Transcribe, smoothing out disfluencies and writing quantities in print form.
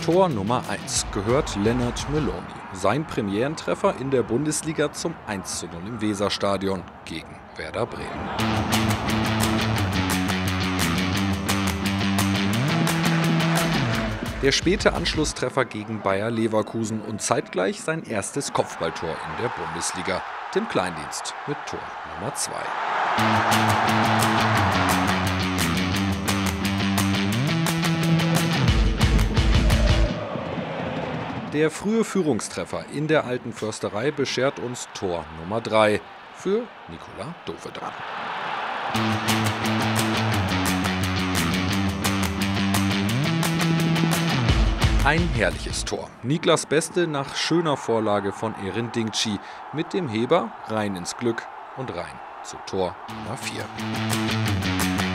Tor Nummer 1 gehört Lennart Meloni. Sein Premierentreffer in der Bundesliga zum 1:0 im Weserstadion gegen Werder Bremen. Der späte Anschlusstreffer gegen Bayer Leverkusen und zeitgleich sein erstes Kopfballtor in der Bundesliga. Tim Kleindienst mit Tor Nummer 2. Der frühe Führungstreffer in der Alten Försterei beschert uns Tor Nummer 3 für Nikola Dovedan. Ein herrliches Tor. Niklas Beste nach schöner Vorlage von Erin Dingchi mit dem Heber rein ins Glück und rein zu Tor Nummer 4.